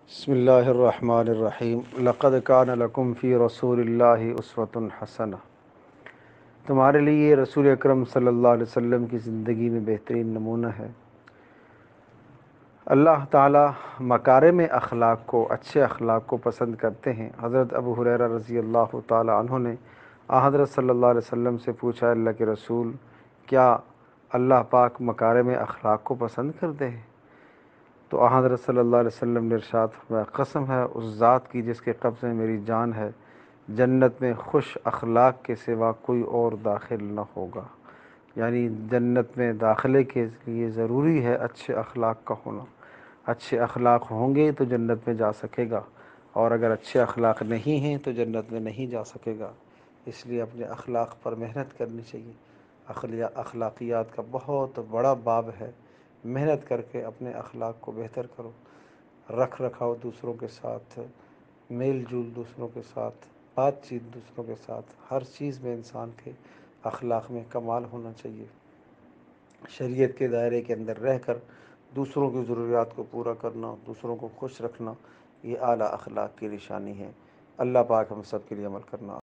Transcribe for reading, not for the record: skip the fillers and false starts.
بسم اللہ الرحمن الرحیم لقد کان لکم فی رسول اللہ اسوۃ حسنہ۔ تمہارے لیے رسول اکرم صلی اللہ علیہ وسلم کی زندگی میں بہترین نمونہ ہے۔ اللہ تعالی مکارم اخلاق کو، اچھے اخلاق کو پسند کرتے ہیں۔ حضرت ابو ہریرہ رضی اللہ تعالی عنہ نے حضرت صلی اللہ علیہ وسلم سے پوچھا، اللہ کے رسول، کیا اللہ پاک مکارم اخلاق کو پسند کرتے ہیں؟ تو حضرت صلی اللہ علیہ وسلم نے ارشاد فرمایا، قسم ہے اس ذات کی جس کے قبضے میں میری جان ہے، جنت میں خوش اخلاق کے سوا کوئی اور داخل نہ ہوگا۔ یعنی جنت میں داخلے کے لیے ضروری ہے اچھے اخلاق کا ہونا۔ اچھے اخلاق ہوں گے تو جنت میں جا سکے گا، اور اگر اچھے اخلاق نہیں ہیں تو جنت میں نہیں جا سکے گا۔ اس لیے اپنے اخلاق پر محنت کرنی چاہیے۔ اخلاقیات کا بہت بڑا باب ہے۔ محنت کر کے اپنے اخلاق کو بہتر کرو، رکھ رکھاؤ دوسروں کے ساتھ، میل جول دوسروں کے ساتھ، بات چیت دوسروں کے ساتھ، ہر چیز میں انسان کے اخلاق میں کمال ہونا چاہیے۔ شریعت کے دائرے کے اندر رہ کر دوسروں کی ضروریات کو پورا کرنا، دوسروں کو خوش رکھنا، یہ اعلیٰ اخلاق کی نشانی ہے۔ اللہ پاک ہم سب کے لیے عمل کرنا